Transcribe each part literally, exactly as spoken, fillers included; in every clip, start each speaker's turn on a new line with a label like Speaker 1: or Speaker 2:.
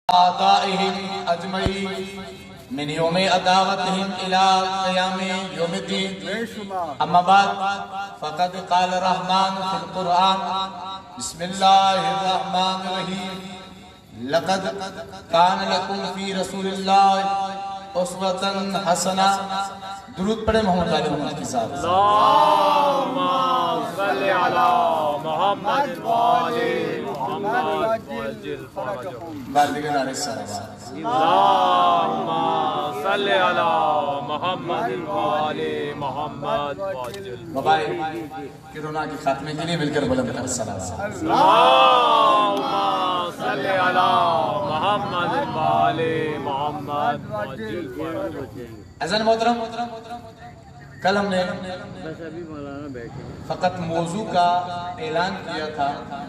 Speaker 1: آبائهم أجمعين من يوم عداوتهم إلى قيام يوم الدين. أما بعد فقد قال الرحمن في القرآن بسم الله الرحمن الرحيم لقد كان لكم في رسول الله أسوة حسنة. درود پڑھیں محمد علی محمد کے ساتھ.
Speaker 2: اللہم صلی علی محمد وآل محمد وعجل فرجهم.
Speaker 1: باردگان علیہ السلام.
Speaker 2: اللہم صلی علی محمد وآل محمد وعجل.
Speaker 1: وبائے کرونا کے خاتمے کے لیے مل کر بلند کر السلام.
Speaker 2: اللہم صلی علی محمد وآل محمد وعجل فرجهم.
Speaker 1: عزیزان محترم، کل ہم نے فقط موضوع کا اعلان کیا تھا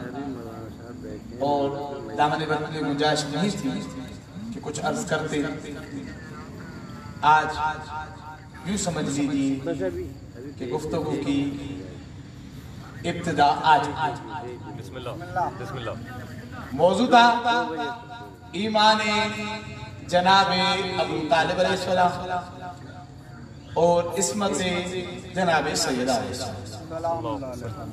Speaker 1: اور دامن بند میں گنجائش نہیں تھی کہ کچھ عرض کرتے. آج یوں سمجھ لیجیے کہ گفتگو کی ابتدا آج.
Speaker 2: بسم اللہ بسم اللہ.
Speaker 1: موضوع تھا ایمان جناب ابو طالب علیہ السلام اور عصمت جناب سیدہ علیہ السلام.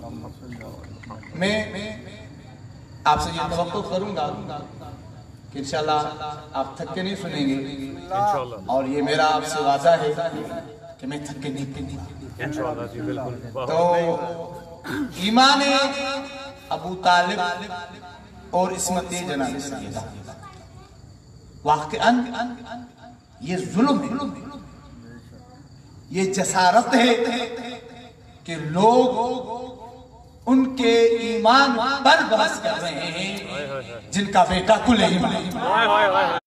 Speaker 1: میں آپ سے یہ توقع کروں گا کہ انشاءاللہ آپ تھک کے نہیں سنیں گے اور یہ میرا آپ سے وعدہ ہے کہ میں تھک کے نہیں پڑھوں گا. تو ایمان ابو طالب اور عصمت جناب سیدہ واقعاً یہ ظلم ہے، یہ جسارت ہے کہ لوگ ان کے ایمان پر بحث کر رہے ہیں جن کا بیٹا کل ایمان ہے.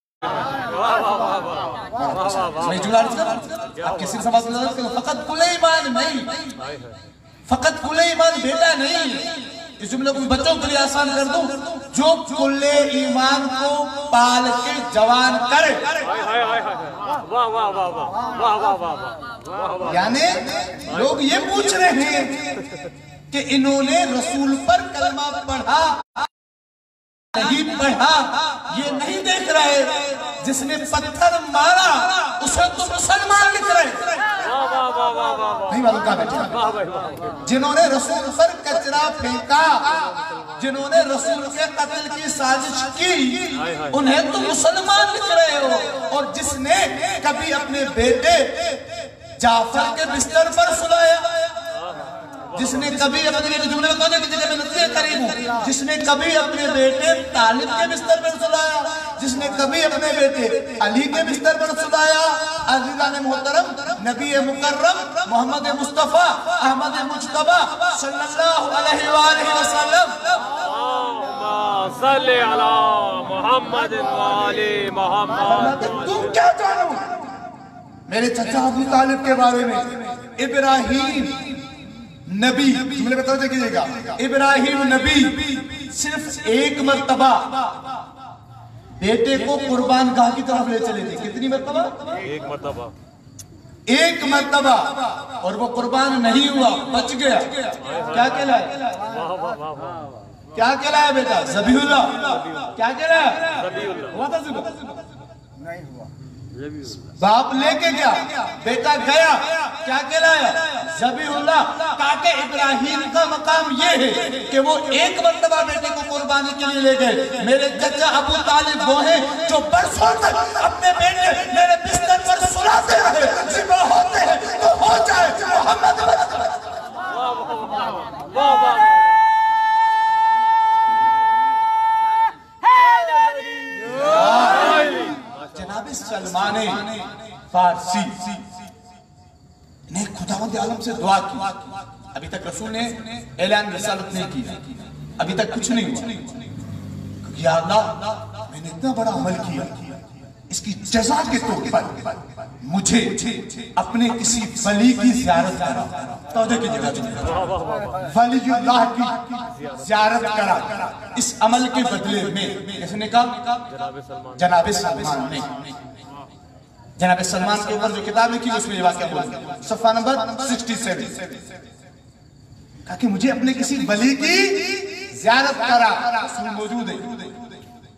Speaker 1: میں جڑا رہا تھا آپ کسی سمجھ رہا کہ فقط کل ایمان نہیں، فقط کل ایمان بیٹا نہیں. اس جملے کو بچوں کے لیے آسان کر دوں، جو کل ایمان کو پال کے جوان کرے. یعنی لوگ یہ پوچھ رہے ہیں کہ انہوں نے رسول پر کلمہ پڑھا نہیں پڑھا یہ نہیں دیکھ رہے. جس نے پتھر مارا اسے تو مسلمان لکھ رہے. نہیں معلوم کہاں بیٹھا. جنہوں نے رسول پر کچرا پھینکا، جنہوں نے رسول کے قتل کی سازش کی، انہیں تو مسلمان لکھ رہے ہو. اور جس نے کبھی اپنے بیٹے جعفر کے بستر پر سلایا، جس نے کبھی اپنے بیٹے جملے میں کہنے کی جگہ میں نتیجہ قریب ہوں، جس نے کبھی اپنے بیٹے طالب کے بستر پر سلایا، جس نے کبھی اپنے بیٹے علی کے بستر پر سلایا. عزیزان محترم، نبی مکرم محمد مصطفیٰ احمد مجتبی صلی اللہ علیہ وآلہ وسلم
Speaker 2: اللہم صلی علی محمد وآل محمد.
Speaker 1: تم کیا جانو میرے چچا ابو طالب کے بارے میں؟ ابراہیم نبی، جملے میں توجہ کیجئے گا، ابراہیم نبی صرف ایک مرتبہ بیٹے کو قربان گاہ کی طرف لے چلے تھے. کتنی مرتبہ؟
Speaker 2: ایک مرتبہ.
Speaker 1: ایک مرتبہ. اور وہ قربان نہیں ہوا، بچ گیا. کیا کہلایا؟ کیا کہلایا بیٹا؟ ذبیح اللہ. کیا کہلایا؟ ہوا تھا ذبیح؟ نہیں ہوا. باپ لے کے گیا، بیٹا گیا، کیا کہلایا؟ ذبیح اللہ. کہا کہ ابراہیم کا مقام یہ ہے کہ وہ ایک مرتبہ بیٹے کو قربانی کے لیے لے گئے. میرے چچا ابو طالب وہ ہیں جو برسوں تک اپنے بیٹے میرے بستر پر سلاتے رہے. ذبح ہوتے ہیں تو ہو جائے محمد. جناب سلمان فارسی نے خداوند عالم سے دعا کی. ابھی تک رسول نے اعلان رسالت نہیں کی، ابھی تک کچھ نہیں ہوا. یا اللہ، میں نے اتنا بڑا عمل کیا، اس کی جزا کے طور پر مجھے اپنے کسی ولی کی زیارت کرا. توجہ کی جگہ ولی اللہ کی زیارت کرا. اس عمل کے بدلے میں کس نے کہا؟ جناب سلمان نے. جناب سلمان کے اوپر جو کتاب لکھی اس میں یہ واقعہ بولا، صفحہ نمبر سکسٹی سیون. کہا کہ مجھے اپنے کسی ولی کی زیارت کرا. رسول موجود ہے.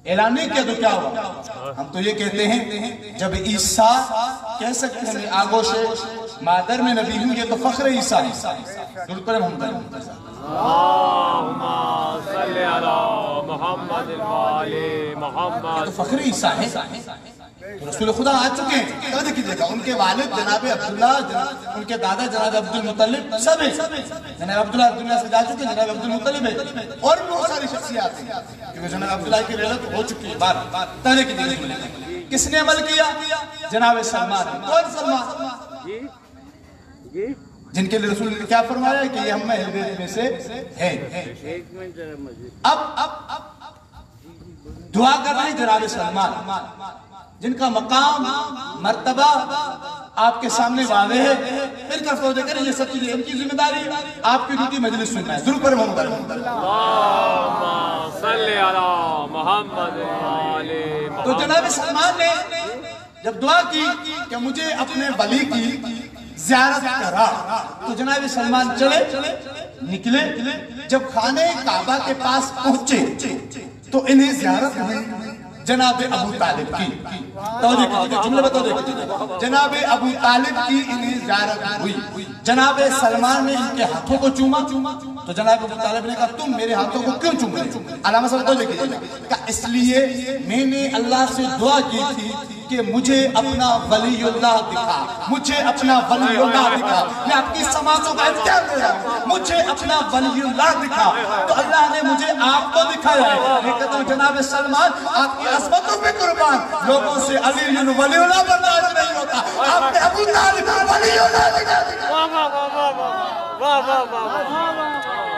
Speaker 1: اعلان نہیں کیا تو کیا ہوا؟ ہم تو یہ کہتے ہیں جب عیسیٰ کہہ سکتے ہیں آگوش مادر میں نبی ہوں، یہ تو فخر عیسیٰ ہے. درود پر محمد
Speaker 2: اللہم صلی علی محمد وعلی محمد.
Speaker 1: یہ تو فخر عیسیٰ ہے. تو رسول خدا آ چکے ہیں. تو دیکھیں دیکھا ان کے والد جناب عبداللہ، ان کے دادا جناب عبد المطلب سب ہیں. جناب عبداللہ دنیا سے جا چکے، جناب عبد المطلب ہے اور بہت ساری شخصیات ہیں کیونکہ جناب عبداللہ کی رحلت ہو چکی ہے. بار تانے کی دیکھیں کس نے عمل کیا؟ جناب سلمان. کون سلمان؟ جن کے لیے رسول نے کیا فرمایا ہے کہ یہ ہم اہل بیت میں سے ہیں. اب اب دعا کر رہے ہیں جناب سلمان جن کا مقام مرتبہ آپ کے سامنے واضح ہے. پھر طرف تو دیکھ رہے ہیں یہ سب چیزیں ان کی ذمہ داری، آپ کی ڈیوٹی مجلس سننا ہے. ضرور پر محمد
Speaker 2: اللہم صلی علی محمد وعلی محمد.
Speaker 1: تو جناب سلمان نے جب دعا کی کہ مجھے اپنے ولی کی زیارت کرا تو جناب سلمان چلے نکلے. جب خانہ کعبہ کے پاس پہنچے تو انہیں زیارت ہوئی جناب ابو طالب کی. توجہ کیجئے، جملے بتو دیکھیں. جناب ابو طالب کی انہیں زیارت ہوئی. جناب سلمان نے ان کے ہاتھوں کو چوما تو جناب ابو طالب نے کہا تم میرے ہاتھوں کو کیوں چوم رہے ہو؟ علامہ صاحب تو دیکھیں کہ اس لیے میں نے اللہ سے دعا کی تھی کہ مجھے اپنا ولی اللہ دکھا، مجھے اپنا ولی اللہ دکھا. میں آپ کی سماعتوں کا اختیار دے رہا ہوں، مجھے اپنا ولی اللہ دکھا. تو اللہ نے مجھے آپ کو دکھایا ہے. میں کہتا ہوں جناب سلمان آپ کی عظمتوں پہ قربان، لوگوں سے علی ولی اللہ برداشت نہیں ہوتا، آپ نے ابو طالب ولی اللہ دکھا.
Speaker 2: واہ واہ واہ واہ واہ واہ واہ واہ.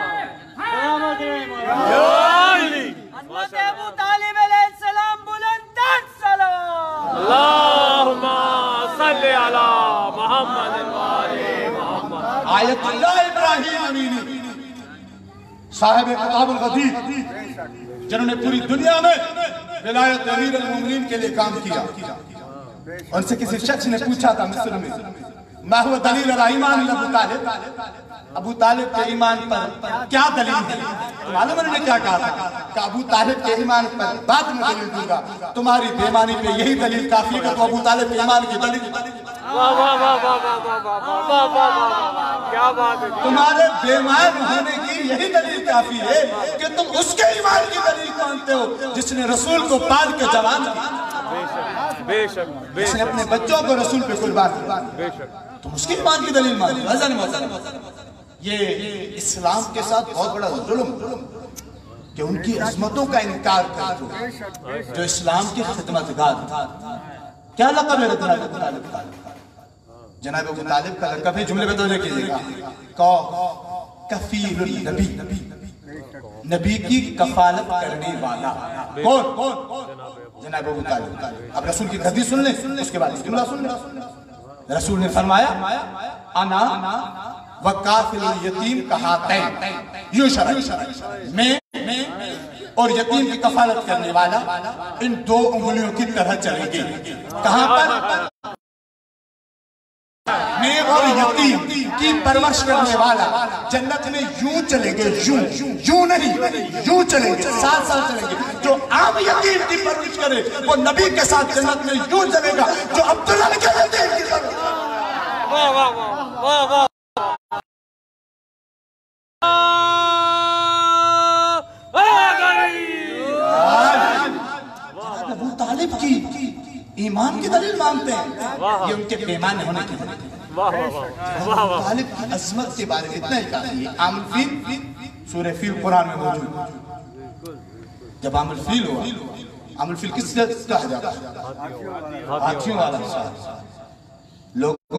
Speaker 3: حضرت ابو طالب علیہ السلام بلندان سلام.
Speaker 2: اللہم صلی علی محمد وعلی محمد.
Speaker 1: آیت اللہ ابراہیم امینی صاحب خطاب الغدیر جنہوں نے پوری دنیا میں ولایت امیر المومنین کے لیے کام کیا. ان سے کسی شخص نے پوچھا تھا مصر میں ما ہوا دلیل علی ایمان ابو طالب، ابو طالب کے ایمان پر کیا دلیل ہے؟ معلوم انہوں نے کیا کہا تھا کہ ابو طالب کے ایمان پر بعد میں دلیل دوں گا، تمہاری بیمانی پہ یہی دلیل کافی ہے کہ تو ابو طالب کے ایمان کی دلیل.
Speaker 2: واہ واہ واہ واہ واہ واہ واہ واہ واہ واہ. کیا بات ہے.
Speaker 1: تمہارے بیمان ہونے کی یہی دلیل کافی ہے کہ تم اس کے ایمان کی دلیل مانتے ہو جس نے رسول کو پال کے جوان کیا،
Speaker 2: بے شک بے
Speaker 1: جس نے
Speaker 2: شک
Speaker 1: اپنے بچوں کو رسول پہ قربان کیا.
Speaker 2: بے شک.
Speaker 1: تم اس کی ایمان کی دلیل مانتے ہو. یہ اسلام کے ساتھ بہت بڑا ظلم کہ ان کی عظمتوں کا انکار کرتے ہو جو اسلام کی خدمتگار تھا. کیا لقب ہے جناب ابو طالب کا؟ جناب ابو طالب کا لقب ہے، جملے میں توجہ کیجئے گا، کفیل النبی، نبی کی کفالت کرنے والا. کون؟ جناب ابو طالب. اب رسول کی حدیث سن لیں، اس کے بعد جملہ سن لیں. رسول نے فرمایا انا وکافل الیتیم کہاتین، یوں شرح میں اور یتیم کی کفالت کرنے والا ان دو انگلیوں کی طرح چلیں گے. کہاں پر؟ میں اور یتیم کی پرورش کرنے والا جنت میں یوں چلیں گے، یوں یوں نہیں، یوں چلیں گے، ساتھ ساتھ چلیں گے. جو عام یتیم کی پرورش کرے وہ نبی کے ساتھ جنت میں یوں چلے گا جو عبداللہ کے یتیم کی پرورش.
Speaker 2: واہ واہ واہ واہ واہ.
Speaker 1: ابو طالب کی ایمان کی دلیل مانتے ہیں، یہ ان کے پیمان ہونے کی دلیل.
Speaker 2: واہ واہ واہ واہ.
Speaker 1: طالب کی عظمت کے بارے میں اتنا ہی کافی ہے. عام الفیل سورہ فیل قرآن میں موجود. جب عام الفیل ہوا، عام الفیل کس سے کہا جاتا ہے؟ ہاتھیوں والا. لوگوں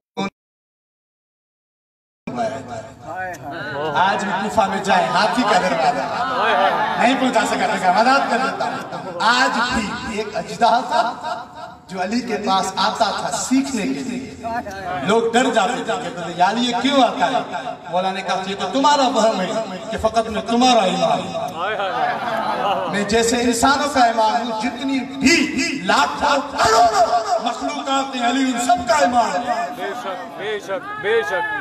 Speaker 1: آج بھی کوفہ میں جائے ہاتھی کا دروازہ نہیں پہنچا سکا تھا، مدد کر دیتا ہوں. آج بھی ایک اجدہا تھا جو علی کے پاس آتا تھا سیکھنے کے لیے. لوگ ڈر جاتے تھے کہ یا علی یہ کیوں آتا ہے؟ مولا نے کہا یہ تو تمہارا وہم ہے کہ فقط میں تمہارا ایمان ہوں. میں جیسے انسانوں کا ایمان ہوں، جتنی بھی لاکھوں کروڑوں مخلوقات ہیں علی ان سب کا ایمان ہے.
Speaker 2: بے شک بے شک بے شک.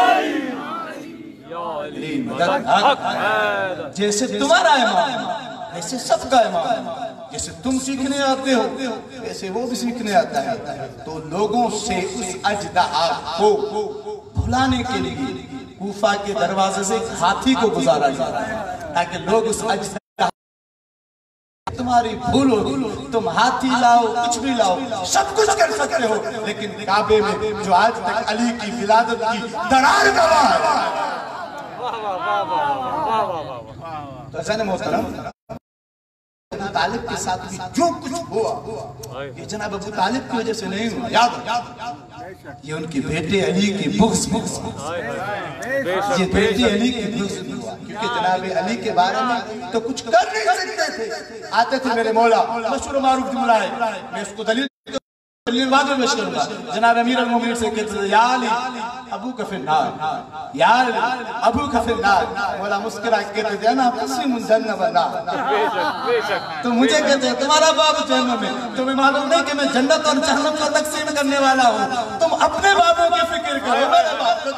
Speaker 1: جیسے تمہارا ایمان ایسے سب کا امام ہے، جیسے تم سیکھنے آتے ہو ایسے وہ بھی سیکھنے آتا ہے۔ تو لوگوں سے اس اجدہا کو بھلانے کے لیے کوفہ کے دروازے سے ایک ہاتھی کو گزارا جا رہا ہے تاکہ لوگ اس اجدہا تمہاری بھول ہوگی، تم ہاتھی لاؤ کچھ بھی لاؤ سب کچھ کر سکتے ہو، لیکن کعبے میں جو آج تک علی کی ولادت کی درار گواہ ہے۔ تو عزیزان محترم، ابو طالب کے ساتھ بھی جو کچھ ہوا یہ جناب ابو طالب کی وجہ سے نہیں ہوا، یاد ہو یہ ان کے بیٹے علی کی بغض بغض یہ بیٹے علی کی بغض ہوا، کیونکہ جناب علی کے بارے میں تو کچھ کر نہیں سکتے تھے۔ آتے تھے میرے مولا مشہور و معروف جملہ ہے، میں اس کو دلیل دلیل بعد میں پیش کروں گا، جناب امیر المومنین سے کہتے تھے یا علی ابو کا فی النار، یا علی ابو کا فی النار، مولا مسکرا کہتے تھے انا قسم جنہ و نار، تو مجھے کہتے ہیں تمہارا باپ جہنم میں، تمہیں معلوم نہیں کہ میں جنت اور جہنم کو تقسیم کرنے والا ہوں، تم اپنے بابوں کی فکر کرو، میرے باپ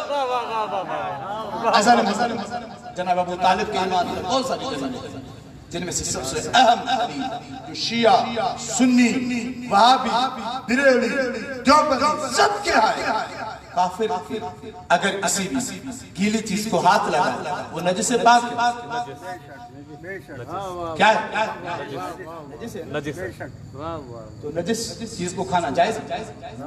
Speaker 1: ایسا نہیں۔ جناب ابو طالب کے ایمان پر بہت ساری جنہیں جن میں سے سب سے اہم حدیث جو شیعہ سنی وہابی بریلوی دیوبندی سب کے آئے کافر اگر کسی بھی گیلی چیز کو ہاتھ لگا وہ نجس پاک ہے، کیا ہے نجس ہے، تو نجس چیز کو کھانا جائز ہے،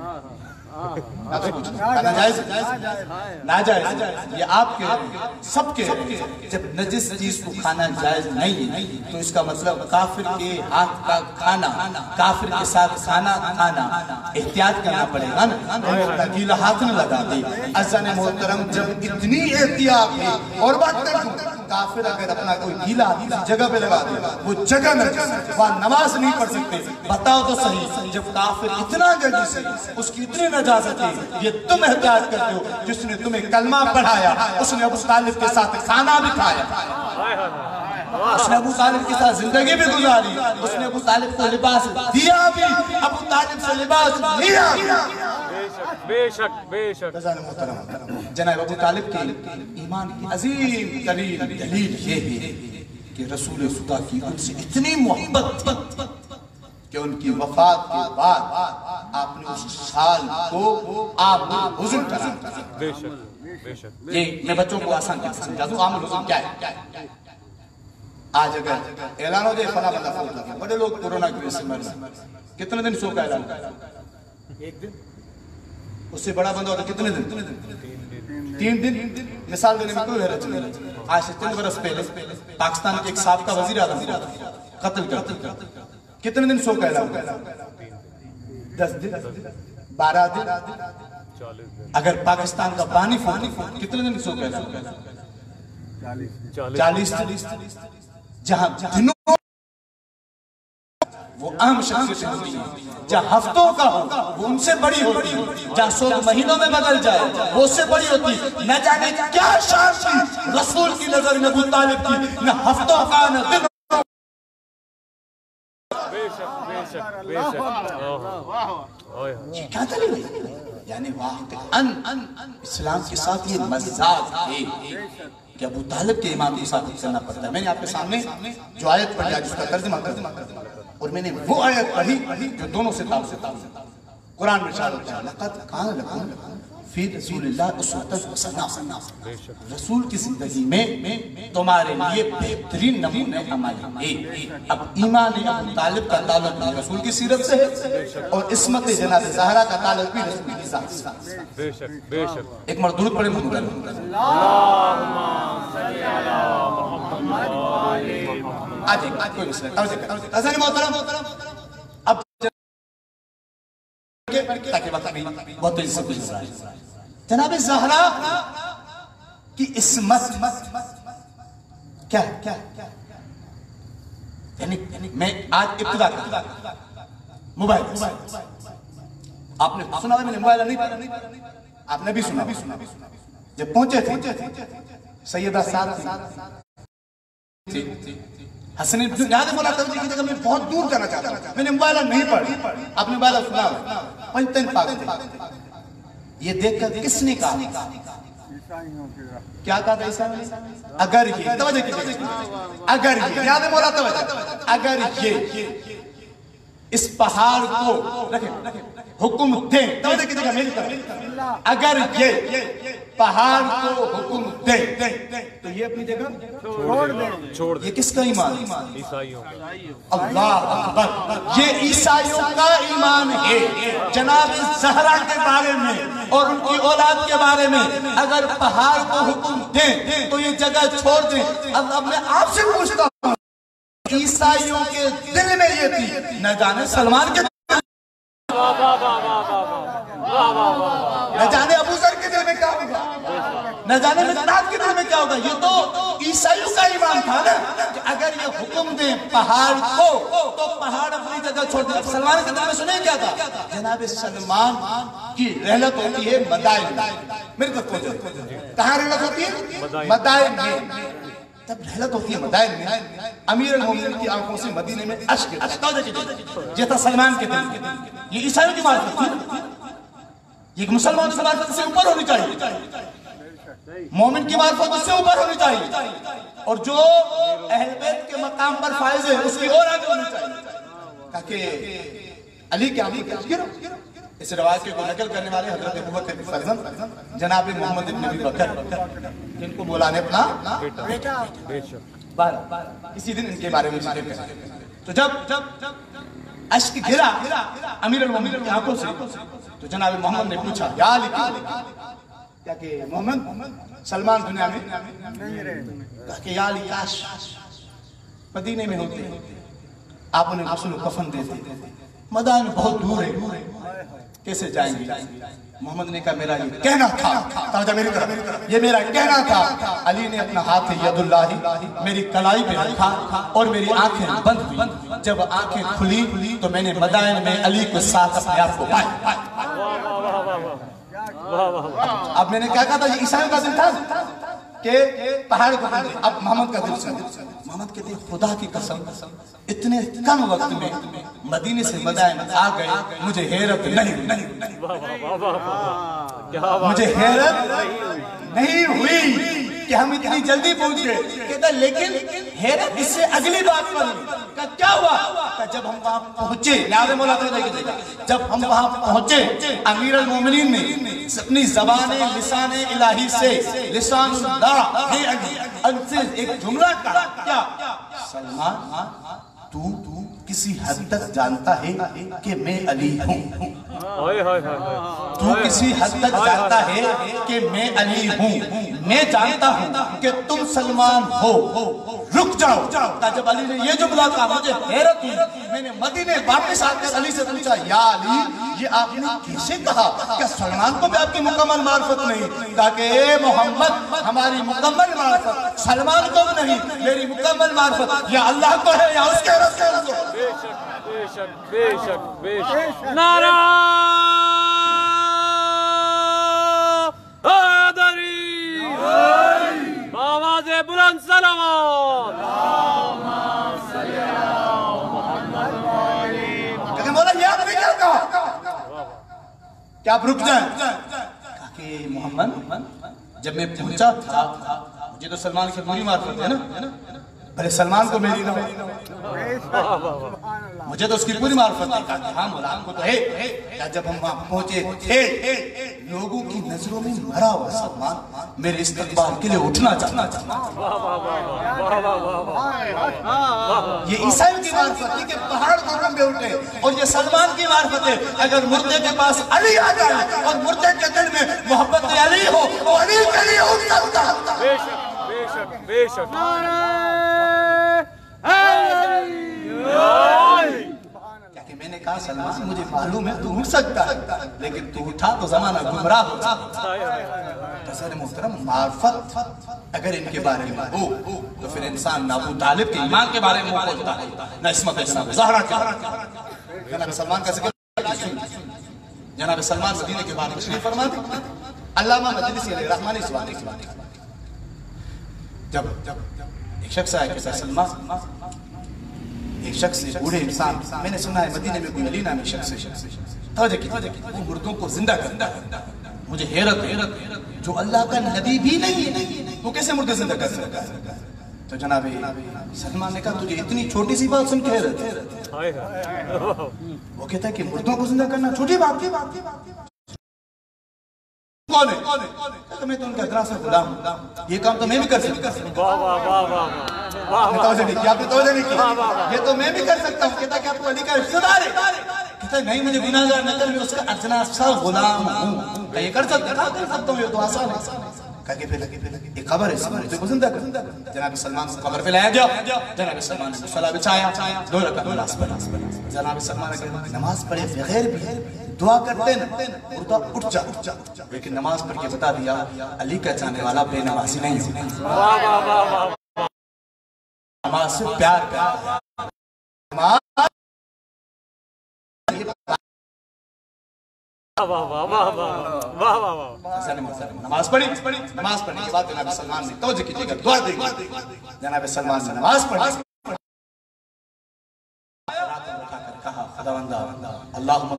Speaker 1: ناجائز ناجائز یہ آپ کے سب کے جب نجس چیز کو کھانا جائز نہیں ہے تو اس کا مطلب کافر کے ہاتھ کا کھانا، کافر کے ساتھ کھانا کھانا احتیاط کرنا پڑے گا نا، گیلا ہاتھ نہ لگا دے۔ عزیزان محترم، جب اتنی احتیاط ہے اور بات کر دوں کافر اگر اپنا کوئی گیلا کسی جگہ پہ لگا دے وہ جگہ نجس ہے، وہاں نماز نہیں پڑھ سکتے۔ بتاؤ تو صحیح، جب کافر اتنا نجس ہے اس کی اتنی نجاست ہے، یہ تم احتیاط کرتے ہو، جس نے تمہیں کلمہ پڑھایا اس نے ابو طالب کے ساتھ کھانا بھی کھایا، اس نے ابو طالب کے ساتھ زندگی بھی گزاری، اس نے ابو طالب کو لباس دیا بھی، ابو طالب سے لباس لیا بھی۔
Speaker 2: بے شک بے شک
Speaker 1: جناب ابو طالب کے ایمان کی عظیم ترین دلیل یہ ہے کہ رسول خدا کی ان سے اتنی محبت کہ ان کی وفات کے بعد آپ نے اس سال کو عام الحزن کرا۔
Speaker 2: بے شک بے شک
Speaker 1: یہ میں بچوں کو آسان کہتا سمجھا دوں عام الحزن کیا ہے۔ آج اگر اعلان ہو جائے فلاں بندہ فوت ہو گیا، بڑے لوگ کورونا کی وجہ سے مر گئے، کتنے دن سو کا اعلان ایک دن، اس سے بڑا بندہ ہوتا کتنے دن تین دن مثال دینے میں کوئی حیرت نہیں۔ آج سے تین برس پہلے پاکستان کے ایک سابقہ وزیر اعظم قتل کر کتنے دن سو کا اعلان دس دن بارہ دن، اگر پاکستان کا پانی فوت کتنے دن سو کا اعلان چالیس دن، جہاں دنوں وہ اہم شخصیت ہوتی ہے، جہاں ہفتوں کا ہو وہ ان سے بڑی ہوتی ہے، جہاں سو مہینوں میں بدل جائے وہ اس سے بڑی ہوتی ہے۔ نہ جانے کیا شان تھی رسول کی نظر میں ابو طالب کی، نہ ہفتوں کا نہ دنوں
Speaker 2: بے شک
Speaker 1: یہ کیا دلیل ہے؟ یعنی واقعاً اسلام کے ساتھ یہ مزاج ہے کہ ابو طالب کے امام کے ساتھ کرنا پڑتا ہے۔ میں نے آپ کے سامنے جو آیت پڑھی آج اس کا ترجمہ کرتا ہوں، اور میں نے وہ آیت پڑھی جو دونوں سے تعلق ہے۔ قرآن میں ارشاد ہوتا ہے لقد کان لکم فی رسول اللہ اسوۃ حسنہ، رسول کی زندگی میں تمہارے لیے بہترین نمونے ہمارے ہیں۔ اب ایمان ابو طالب کا تعلق رسول کی سیرت سے ہے اور عصمت جناب زہرا کا تعلق بھی رسول کی ذات سے۔
Speaker 2: بے شک بے شک
Speaker 1: ایک مرد درود پڑھے محمد
Speaker 3: اللہم صلی علی محمد و آل محمد۔
Speaker 1: آج ایک کوئی مسئلہ ہے حضرت محترم، اب تاکہ وقت بھی بہت تیزی سے گزر رہا ہے۔ جناب زہرا کی عصمت کیا ہے؟ یعنی میں آج ابتدا کرتا موبائل، آپ نے سنا ہے میں نے موبائل نہیں پڑھا، آپ نے بھی سنا، جب پہنچے تھے سیدہ ساتھ تھی حسن یاد مولا توجہ کی جگہ میں بہت دور جانا چاہتا ہوں، میں نے موبائل نہیں پڑھی، آپ نے موبائل سنا ہے پنجتن پاک تھے، یہ دیکھ کر کس نے کہا کیا کہا تھا عیسائیوں نے؟ اگر یہ توجہ کیجئے، اگر یہ یاد ہے مولا توجہ، اگر یہ اس پہاڑ کو رکھیں حکم دیں، توجہ کیجئے گا میری طرف، اگر یہ پہاڑ کو حکم دے تو یہ اپنی جگہ چھوڑ دیں، چھوڑ دیں۔ یہ کس کا ایمان ہے؟
Speaker 2: عیسائیوں کا۔
Speaker 1: اللہ اکبر، یہ عیسائیوں کا ایمان ہے۔ جناب زہرا کے بارے میں اور ان کی اولاد کے بارے میں اگر پہاڑ کو حکم دیں تو یہ جگہ چھوڑ دیں۔ اب میں آپ سے پوچھتا ہوں، عیسائیوں کے دل میں یہ تھی، نہ جانے سلمان کے نہ جانے ابو ذر کے دل میں کیا ہوگا، نہ جانے مقداد کے دل میں کیا ہوگا۔ یہ تو عیسائیوں کا ایمان تھا نا کہ اگر یہ حکم دیں پہاڑ کو تو پہاڑ اپنی جگہ چھوڑ دیں۔ اب سلمان کے دل میں سنیں کیا تھا؟ جناب سلمان کی رحلت ہوتی ہے مدائن میں، میرے طرف پہنچو، کہاں رحلت ہوتی ہے؟ مدائن میں۔ تب رحلت ہوتی ہے مدائن میں، امیر المومنین کی آنکھوں سے مدینے میں اشک یہ تھا سلمان کے دل میں۔ یہ عیسائیوں کی معرفت تھی، یہ مسلمان کی معرفت سے اوپر ہونی چاہیے، مومن کی معرفت اس سے اوپر ہونی چاہیے، اور جو اہل بیت کے مقام پر فائز ہے اس کی اور آگے ہونی چاہیے۔ تاکہ علی کے آنکھوں کے گرو اس روایت کو نقل کرنے والے حضرت ابوبکر کے فرزند جناب محمد ابن ابی بکر، جن کو مولا نے اپنا بیٹا، اسی دن ان کے بارے میں ذکر کرا۔ تو جب اشک گرا امیر المومنین کی آنکھوں سے تو جناب محمد نے پوچھا، یا علی کیا کہ محمد سلمان دنیا میں نہیں رہے، کہا کہ یا علی کاش مدینے میں ہوتے، آپ انہیں غسل و کفن دیتے، مدائن بہت دور ہے، کیسے جائیں گے؟ محمد نے کہا میرا یہ کہنا تھا، توجہ میری طرف، یہ میرا کہنا تھا۔ علی نے اپنا ہاتھ ید اللہ میری کلائی پہ رکھا اور میری آنکھیں بند ہوئی، جب آنکھیں کھلی تو میں نے مدائن میں علی کے ساتھ اپنے آپ کو پایا۔ اب میں نے کیا کہا تھا؟ یہ عیسائیوں کا دل تھا کہ پہاڑ کو بندے، اب محمد کا دل سن، محمد کہتے ہیں خدا کی قسم اتنے کم وقت میں مدینے سے مدائن آ گئے، مجھے حیرت نہیں مجھے حیرت نہیں ہوئی کہ ہم اتنی جلدی پہنچ گئے۔ کہتا ہے لیکن حیرت اس سے اگلی بات پر ہوئی، کہ کیا ہوا؟ کہ جب ہم وہاں پہنچے، نیاز مولا تعالیٰ کی جگہ، جب ہم وہاں پہنچے امیر المومنین نے اپنی زبان لسان الہی سے لسان اللہ ان سے ایک جملہ کہا، کیا؟ سلمان تو کسی حد تک جانتا ہے کہ میں علی ہوں، تو کسی حد تک جانتا ہے کہ میں علی ہوں، میں جانتا ہوں کہ تم سلمان ہو، رک جاؤ۔ جب علی نے یہ جملہ کہا مجھے حیرت ہوئی، میں نے مدینے واپس آ کر علی سے پوچھا، یا علی یہ آپ نے کیسے کہا؟ کیا سلمان کو بھی آپ کی مکمل معرفت نہیں؟ کہا کہ اے محمد ہماری مکمل معرفت سلمان کو بھی نہیں، میری مکمل معرفت یا اللہ کو ہے یا اس کے رسول کو۔
Speaker 2: بے شک بے شک بے شک بے شک، نعرہ حیدری، آواز بلند صلوات،
Speaker 1: کہ مولا یہ آپ نے کیا کہا؟ کیا آپ رک جائیں؟ کہا کہ محمد جب میں پہنچا تھا مجھے تو سلمان کی پوری معرفت ہے نا، بھلے سلمان کو میری نہ ہو، مجھے تو اس کی پوری معرفت ہے۔ کہا کہ ہاں مولا آپ کو تو ہے۔ کیا جب ہم وہاں پہنچے تھے لوگوں کی نظروں میں مرا ہوا سلمان میرے استقبال کے لیے اٹھنا چاہتا تھا۔ یہ عیسائیوں کی معرفت ہے کہ پہاڑ کو کمبے اٹھے، اور یہ سلمان کی معرفت ہے اگر مردے کے پاس علی آ جائے اور مردے کے دل میں محبت علی ہو تو علی کے لیے اٹھ سکتا ہے۔
Speaker 2: بے شک بے شک بے شک،
Speaker 1: کہ میں نے کہا سلمان مجھے معلوم ہے تو اٹھ سکتا ہے، لیکن تو اٹھا تو زمانہ گمراہ ہو جائے۔ سر محترم معرفت اگر ان کے بارے میں ہو تو پھر انسان نہ ابو طالب کے ایمان کے بارے میں پوچھتا ہے، نہ عصمت جناب زہرا کے بارے میں۔ جناب سلمان کا ذکر، جناب سلمان مدینے کے بارے میں تشریف فرما دیں۔ علامہ مجلسی علیہ رحمانی اس بات کی بات جب ایک شخص آیا کہ سلمان، ایک شخص سے بوڑھے انسان، میں نے سنا ہے مدینے میں کوئی علی نامی شخص ہے، توجہ کی وہ مردوں کو زندہ کرتا ہے، مجھے حیرت ہے جو اللہ کا نبی بھی نہیں ہے وہ کیسے مردے زندہ کر سکتا ہے؟ تو جناب سلمان نے کہا تجھے اتنی چھوٹی سی بات سن کہہ رہے تھے؟ وہ کہتا ہے کہ مردوں کو زندہ کرنا چھوٹی بات کی بات کی کون ہے؟ کہتا میں تو ان کا دراصل غلام ہوں، یہ کام تو میں بھی کر سکتا ہوں۔ توجہ نہیں کی، آپ نے توجہ نہیں کی، یہ تو میں بھی کر سکتا ہوں۔ کہتا کہ آپ کو علی کا رشتہ دار ہے؟ کہتا ہے نہیں، مجھے گناہگار نہ کر، میں اس کا ادنا سا غلام ہوں۔ کہ یہ کر سکتا ہوں؟ کر سکتا ہوں، یہ تو آسان ہے۔ کہا کہ پھر ایک قبر ہے، مردے کو زندہ کر۔ جناب سلمان کو قبر پہ لایا گیا، جناب سلمان نے مصلی بچھایا، دو رکعت نماز پڑھی۔ جناب سلمان نے کہا نماز پڑھے بغیر بھی دعا کرتے نا مردہ اٹھ جا، لیکن نماز پڑھ کے بتا دیا علی کا چاہنے والا بے نمازی نہیں ہے، نماز سے پیار کرتا ہے۔ نماز پڑھی، نماز پڑھنے کے بعد جناب سلمان نے توجہ کیجئے گا، دعا دے گی۔ جناب سلمان نے نماز پڑھی، کہا خداوندہ اللہم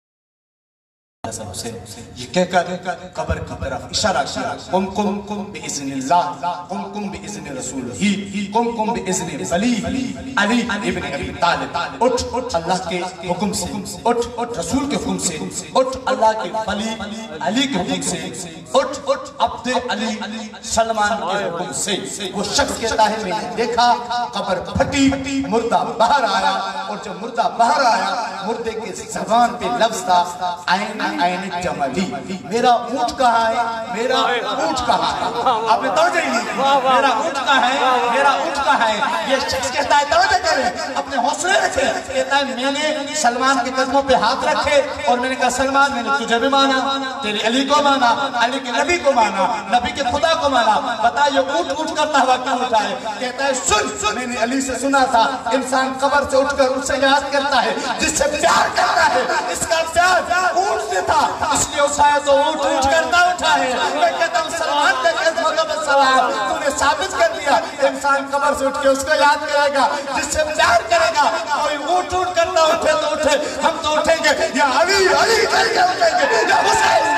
Speaker 1: یہ کہہ کر قبر کی طرف اشارہ کیا، قم قم قم بإذن اللہ، قم قم بإذن رسول ہی، قم قم بإذن ولی علی ابن ابی طالب، اٹھ اللہ کے حکم سے، اٹھ رسول کے حکم سے، اٹھ اللہ کے ولی علی کے حکم سے، اٹھ عبد علی سلمان کے حکم سے۔ وہ شخص کہتا ہے میں نے دیکھا قبر پھٹی، مردہ باہر آیا، اور جب مردہ باہر آیا مردے کے زبان پہ لفظ تھا آئین آئین جملی، میرا اونٹ کہاں ہے، میرا اونٹ کہاں ہے؟ آپ نے توجہ ہی نہیں، میرا اونٹ کہاں ہے، میرا اونٹ کہاں ہے؟ یہ شخص کہتا ہے توجہ کریں، اپنے حوصلے رکھے، کہتا ہے میں نے سلمان کے قدموں پہ ہاتھ رکھے اور میں نے کہا سلمان میں نے تجھے بھی مانا، تیری علی کو مانا، علی کے نبی کو مانا، نبی کے خدا کو مانا، بتا یہ اونٹ اونٹ کرتا ہوا کیوں اٹھا ہے؟ کہتا ہے سن، میں نے علی سے سنا تھا انسان قبر سے اٹھ کر اس سے یاد کرتا ہے جس سے پیار کرتا ہے، اس کا پیار اونٹ سے تھا، اس لیے اس آئے تو اونٹ اونٹ کرتا اٹھا ہے۔ میں کہتا ہوں سلمان کے قدموں کا سلام، تو نے ثابت کر دیا انسان قبر سے اٹھ کے اس کو یاد کرے گا جس سے پیار کرے گا، کوئی اونٹ اونٹ کرتا اٹھے تو اٹھے، ہم تو اٹھیں گے یا علی علی کر کے اٹھیں گے یا حسین۔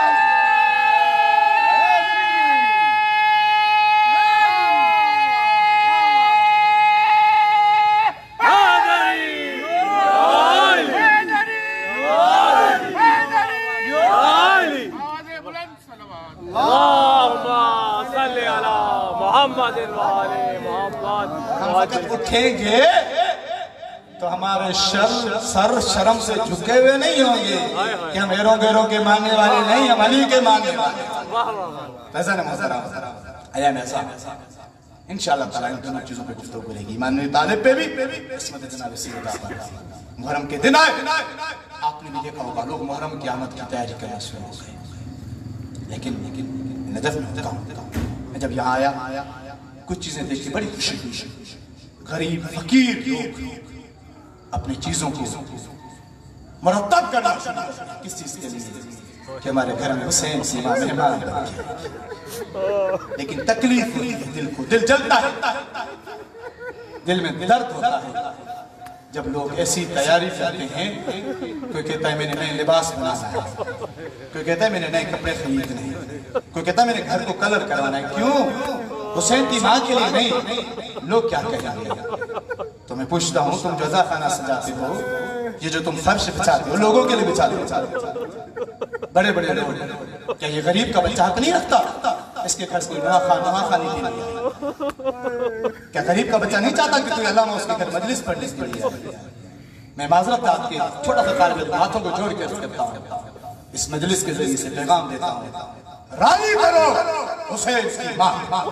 Speaker 1: ہم اٹھیں گے تو ہمارے شر سر شرم سے جھکے ہوئے نہیں ہوں گے کہ ہم ہیروں گیروں کے ماننے والے نہیں، ہم علی کے ماننے والے۔ فیضان محترم ایام ایسا انشاءاللہ تعالیٰ ان دونوں چیزوں پہ گفتگو کرے گی، ایمان میں طالب پہ بھی قسمت جناب سید آپ محرم کے دن آئے۔ آپ نے بھی دیکھا ہوگا لوگ محرم کی آمد کی تیاری کرنے شروع ہو گئے، لیکن نجف میں ہوتا ہوں میں جب یہاں آیا کچھ چیزیں دیکھی بڑی خوشی خوشی، غریب فقیر لوگ اپنی چیزوں کو مرتب کرنا کس چیز کے لیے کہ ہمارے گھر میں حسین سیما مہمان بن گئے، لیکن تکلیف ہوتی ہے دل کو، دل جلتا ہے، دل میں درد ہوتا ہے جب لوگ ایسی تیاری کرتے ہیں۔ کوئی کہتا ہے میں نے نئے لباس بنانا ہے، کوئی کہتا ہے میں نے نئے کپڑے خریدنے ہیں، کوئی کہتا ہے میں نے گھر کو کلر کروانا ہے، کیوں؟ حسین کی ماں کے لیے نہیں، لوگ کیا کہیں گے؟ تو میں پوچھتا ہوں تم جو خانہ سجاتے ہو، یہ جو تم فرش بچاتے ہو لوگوں کے لیے بچاتے ہو، بڑے بڑے لوگ، کیا یہ غریب کا بچہ حق نہیں رکھتا اس کے گھر کوئی نواں خان نواں خانی کے لیے؟ کیا غریب کا بچہ نہیں چاہتا کہ کوئی علامہ اس کے گھر مجلس پڑھنے کے لیے؟ میں معذرت آپ کے چھوٹا سا طالب علم ہاتھوں کو جوڑ کے کرتا ہوں، اس مجلس کے ذریعے سے پیغام دیتا ہوں راضی کرو حسین کی ماں۔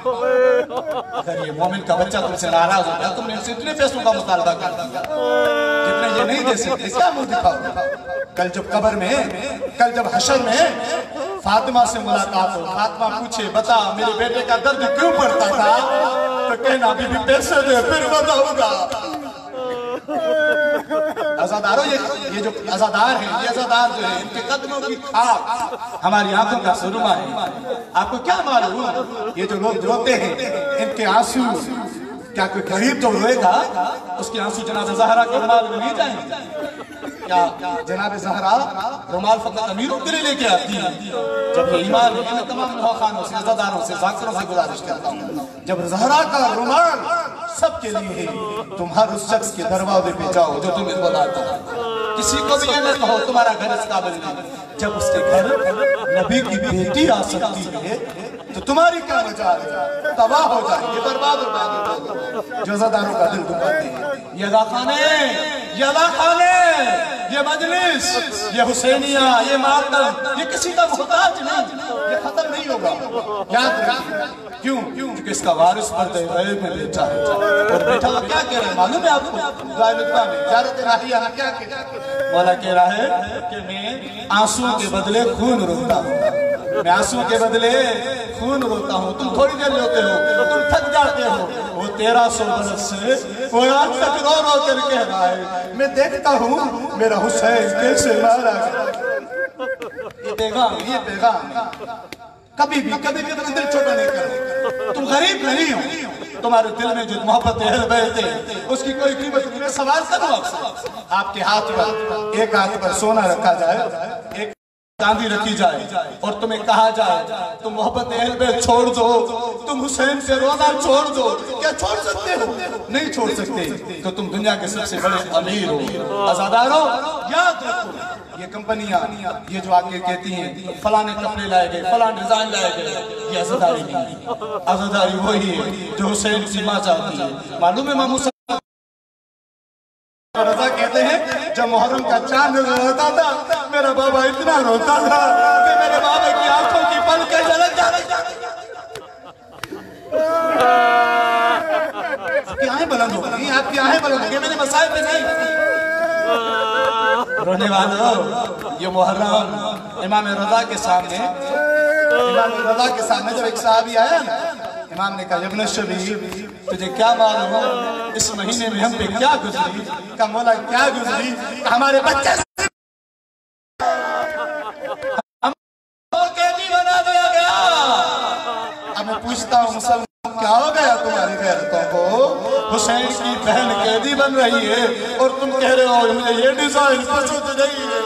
Speaker 1: اگر یہ مومن کا بچہ تم سے ناراض ہو گیا، تم نے اسے اتنے پیسوں کا مطالبہ کر دیا جتنے یہ نہیں دے سکتے، کیا منہ دکھاؤ؟ کل جب قبر میں، کل جب حشر میں فاطمہ سے ملاقات ہو، فاطمہ پوچھے بتا میرے بیٹے کا درد کیوں پڑتا تھا، تو کہنا بی بی پیسے دے پھر بتاؤں گا۔ ازاداروں یہ جو ازادار ہیں، یہ ازادار جو ہیں ان کے قدموں کی خاک ہماری آنکھوں کا سرما ہے۔ آپ کو کیا معلوم یہ جو لوگ روتے ہیں ان کے آنسو، کیا کوئی غریب جو روئے گا اس کے آنسو جناب زہرا کے مال میں نہیں جائیں گے؟ کیا جناب زہرا رومال فقط امیروں کے لیے لے کے آتی ہے؟ جب یہ ایمان ہے میں تمام خانوں سے عزاداروں سے ذاکروں سے گزارش کرتا ہوں جب زہرا کا رومال سب کے لیے ہے تم ہر اس شخص کے دروازے پہ جاؤ جو تمہیں بلاتا ہے کسی کو بھی یہ نہ کہو تمہارا گھر اس قابل نہیں جب اس کے گھر نبی کی بیٹی آ سکتی ہے تو تمہاری کیا وجہ ہے تباہ ہو جائیں گے برباد ہو جائیں گے جو عزاداروں کا دل دکھاتے ہیں یہ ادا خانے یہ ادا خانے یہ مجلس یہ حسینیہ یہ ماتم یہ کسی کا محتاج نہیں یہ ختم نہیں ہوگا یاد رکھیں کیوں کیونکہ اس کا وارث پردے غیب میں بیٹھا ہے اور بیٹھا وہ کیا کہہ رہے ہیں معلوم ہے آپ کو غائب اتباع میں جارت راہیہ کیا کہہ رہے ہیں مولا کہہ رہا ہے کہ میں آنسوں کے بدلے خون روتا ہوں میں آنسوں کے بدلے خون روتا ہوں تم تھوڑی دیر لیتے ہو تم تھک جاتے ہو وہ تیرہ سو برس سے وہ آج تک رو رو کر کہہ رہا ہے میں دیکھتا ہوں میرا حسین کیسے مارا گیا یہ پیغام یہ پیغام کبھی بھی کبھی بھی اپنا دل چھوٹا نہیں کرو تم غریب نہیں ہو تمہارے دل میں جو محبت اہل بیت ہے اس کی کوئی قیمت نہیں میں سوال کروں آپ سے آپ کے ہاتھ پر ایک ہاتھ پر سونا رکھا جائے ایک چاندی رکھی جائے اور تمہیں کہا جائے تم محبت اہل بیت چھوڑ دو تم حسین سے رونا چھوڑ دو کیا چھوڑ سکتے ہو نہیں چھوڑ سکتے تو تم دنیا کے سب سے بڑے امیر ہو عزاداروں یاد رکھو یہ کمپنیاں یہ جو آگے کہتی ہیں فلانے کپڑے لائے گئے فلان ڈیزائن لائے گئے یہ عزاداری نہیں عزاداری وہی ہے جو حسین کی ماں چاہتی ہے معلوم ہے مامو رضا کہتے ہیں جب محرم کا چاند روتا تھا میرا بابا اتنا روتا تھا کہ میرے بابا کی آنکھوں کی پلکیں جھلک جاتی آپ کی آنکھیں بلند ہو گئی آپ کی آنکھیں بلند ہو گئی میں نے مسائل پہ نہیں رونے والوں یہ محرم امام رضا کے سامنے امام رضا کے سامنے جب ایک صحابی آیا نا امام نے کہا ابن شبیر تجھے کیا معلوم ہو اس مہینے میں ہم پہ کیا گزری کہا مولا کیا گزری ہمارے بچے ہم کو قیدی بنا دیا گیا اب میں پوچھتا ہوں مسلمان کیا ہو گیا تمہاری غیرتوں کو حسین کی بہن قیدی بن رہی ہے اور تم کہہ رہے ہو مجھے یہ ڈیزائن پسند نہیں ہے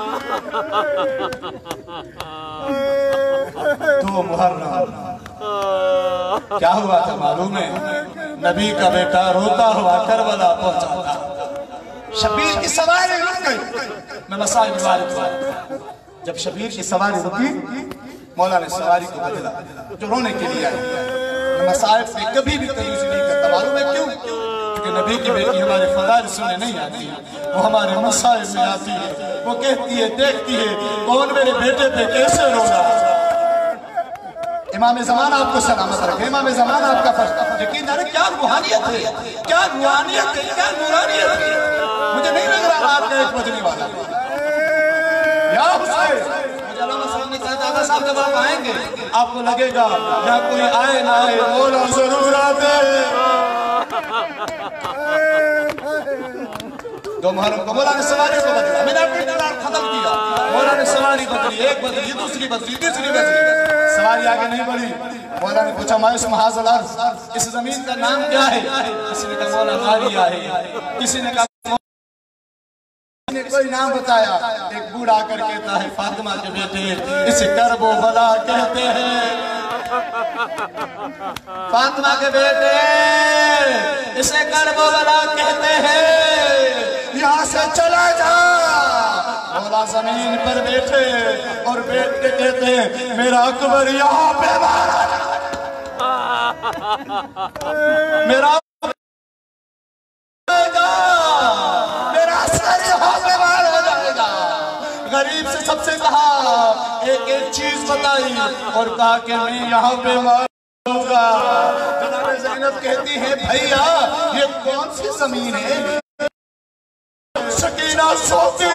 Speaker 1: دو محرم کیا ہوا تھا معلوم ہے نبی کا بیٹا روتا ہوا کربلا پہنچا تھا شبیر کی سواری رک گئی میں مسائل وارد ہوا جب شبیر کی سواری رکی مولا نے سواری کو بدلا جو رونے کے لیے آئی میں مسائل پہ کبھی بھی تیوز نہیں کرتا معلوم ہے کیوں کیونکہ نبی کی بیٹی ہمارے فضائل سننے نہیں آتی وہ ہمارے مسائل میں آتی ہے وہ کہتی ہے دیکھتی ہے کون میرے بیٹے پہ کیسے رو رہا امام زمان آپ کو سلامت رکھے امام زمان آپ کا فرض یقین جانے کیا روحانیت ہے کیا روحانیت ہے کیا نورانیت ہے مجھے نہیں لگ رہا آپ کا ایک بجنے والا یا حسین مجھے علامہ صاحب نے کہا دادا صاحب جب آپ آئیں گے آپ کو لگے گا یا کوئی آئے نہ آئے مولا ضرور آتے دو محرم کو مولا نے سواری کو بدلا میں نے اپنی دلار ختم کیا مولا نے سواری بدلی ایک بدلی دوسری بدلی تیسری بدلی سواری آگے نہیں بڑھی مولا نے پوچھا مایوس محاذ الارض اس زمین کا نام کیا ہے کسی نے کہا مولا غاریہ ہے کسی نے کہا نے کوئی نام بتایا ایک بوڑھا کر کہتا ہے فاطمہ کے بیٹے اسے کرب و بلا کہتے ہیں فاطمہ کے بیٹے اسے کرب و بلا کہتے ہیں یہاں سے چلا جا مولا زمین پر بیٹھے اور بیٹھ کے کہتے ہیں میرا اکبر یہاں پہ مارا میرا میرا سر یہاں پہ مارا جائے گا غریب سے سب سے کہا ایک ایک چیز بتائی اور کہا کہ میں یہاں پہ ماروں گا جناب زینب کہتی ہے بھائیا یہ کون سی زمین ہے سکینہ سوتی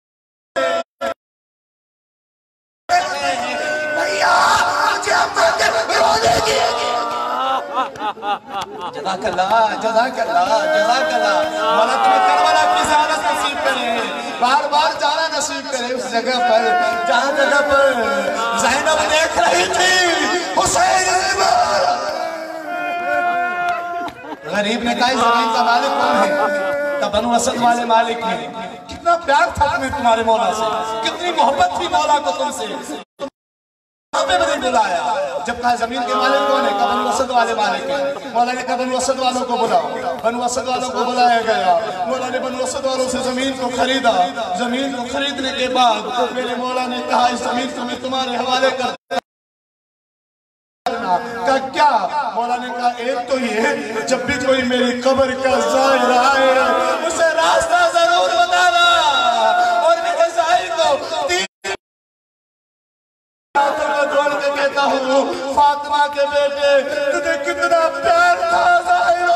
Speaker 1: جزاک اللہ جزاک اللہ جزاک اللہ مولا تمہیں کربلا کی زیارت نصیب کرے بار بار جانا نصیب کرے اس جگہ پر جہاں جگہ پر زینب دیکھ رہی تھی حسین غریب نے کہا اس زمین کا مالک کون ہے کہ بنو اسد والے مالک نے کتنا پیار تھا تمہیں تمہارے مولا سے، کتنی محبت تھی مولا کو تم سے، یہاں پہ میں نے بلایا۔ جب کہا زمین کے مالک کون ہے؟ کہ بنو اسد والے مالک ہیں۔ مولا نے کہا بنو اسد والوں کو بلاؤ، بنو اسد والوں کو بلایا گیا۔ مولا نے بنو اسد والوں سے زمین کو خریدا۔ زمین کو خریدنے کے بعد میرے مولا نے کہا اس زمین کو میں تمہارے حوالے کر کہا کیا؟ مولا نے کہا ایک تو یہ جب بھی کوئی میری قبر کا زائر آئے اسے راستہ ضرور بتانا، اور میرے زائر کو تین میں دوڑ کے کہتا ہوں فاطمہ کے بیٹے تجھے کتنا پیار تھا زائر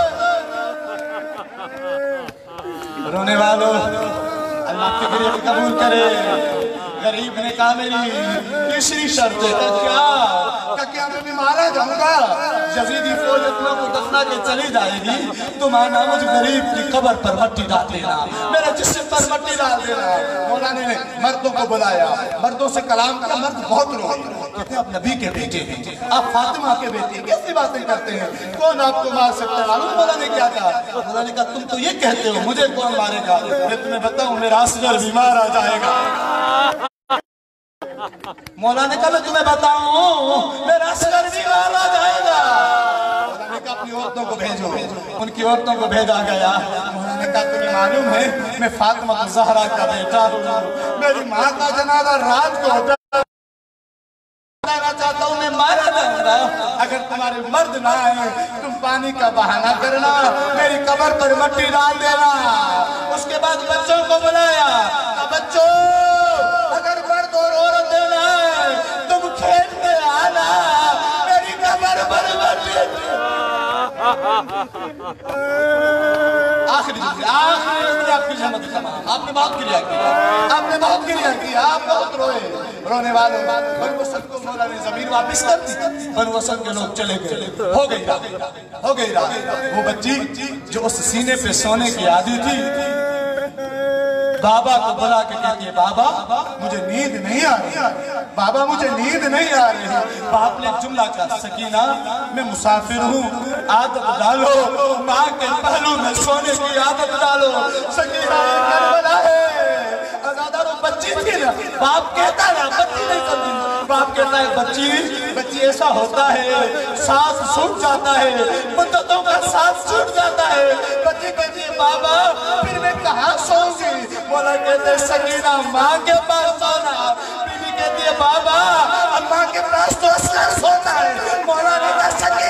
Speaker 1: رونے والوں اللہ کے گریہ قبول کرے۔ غریب نے کہا میری تیسری شرط ہے کیا؟ کہ کیا میں بھی مارا جاؤں گا؟ یزیدی فوج اتنا کو دفنا کے چلی جائے گی تو مانا مجھ غریب کی قبر پر مٹی ڈال دینا، میرے جسم پر مٹی ڈال دینا۔ مولا نے مردوں کو بلایا، مردوں سے کلام کیا، مرد بہت روئے، کہتے ہیں آپ نبی کے بیٹے ہیں، آپ فاطمہ کے بیٹے ہیں، کیسی باتیں کرتے ہیں، کون آپ کو مار سکتا ہے؟ معلوم مولا نے کیا کہا؟ مولا نے کہا تم تو یہ کہتے ہو مجھے کون مارے گا؟ میں تمہیں بتاؤں میرا اصغر بیمار آ جائے گا۔ مولا نے کہا میں تمہیں بتاؤں میرا اصغر بیمار آ جائے گا۔ مولا نے کہا اپنی عورتوں کو بھیجو، ان کی عورتوں کو بھیجا گیا۔ مولا نے کہا تمہیں معلوم ہے میں فاطمہ الزہرا کا بیٹا ہوں، میری ماں کا جنازہ رات کو ہوتا ہے، چاہتا ہوں میں مارا جاؤں گا، اگر تمہارے مرد نہ آئے تم پانی کا بہانہ کرنا، میری قبر پر مٹی ڈال دینا۔ اس کے بعد بچوں کو بلایا، بچوں اگر مرد اور عورت دینا ہے تم کھیلتے آنا، میری قبر پر مٹی آخری جزی آخری جزی آپ کی جہمت سمان، آپ نے بہت گریا کیا، آپ نے بہت گریا کیا، آپ بہت روئے۔ رونے والوں بنو اسد کو مولا نے زمین واپس کر دی، بنو اسد کے لوگ چلے گئے، ہو گئی رات، ہو گئی رات۔ وہ بچی جو اس سینے پہ سونے کی عادی تھی بابا کو بلا کے کہتی ہے بابا مجھے نیند نہیں آ رہی، بابا مجھے نیند نہیں آ رہی۔ باپ نے جملہ کہا سکینہ میں مسافر ہوں، عادت ڈالو، ماں کے پہلو میں سونے کی عادت ڈالو۔ سکینہ یہ کربلا ہے، آزادہ رو بچی تھی نا، باپ کہتا ہے نا بچی نہیں سمجھی، باپ کہتا ہے بچی بچی ایسا ہوتا ہے سانس چھوٹ جاتا ہے، مدتوں کا سانس چھوٹ جاتا ہے۔ بچی کہتی ہے بابا پھر میں کہاں سوؤں گی؟ مولا کہتے ہیں سکینہ ماں کے پاس سونا۔ بیوی کہتی ہے بابا اب ماں کے پاس تو اصغر سوتا ہے۔ مولا نے کہا سکینہ